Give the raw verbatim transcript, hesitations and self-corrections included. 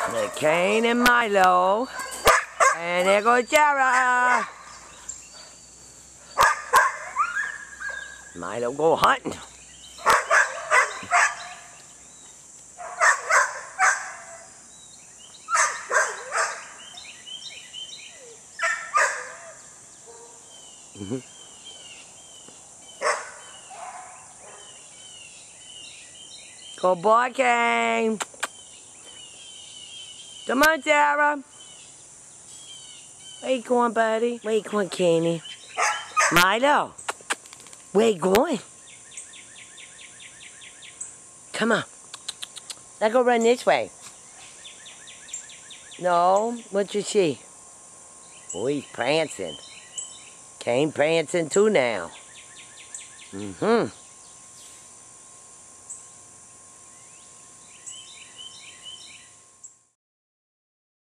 There's Kane and Milo. And there goes Jara. Milo go hunting. Mm-hmm. Good boy, Kane. Come on, Sarah. Where you going, buddy? Where you going, Kenny? Milo. Where you going? Come on. Let's go run this way. No, what you see? Oh, he's prancing. Kane prancing too now. Mm-hmm.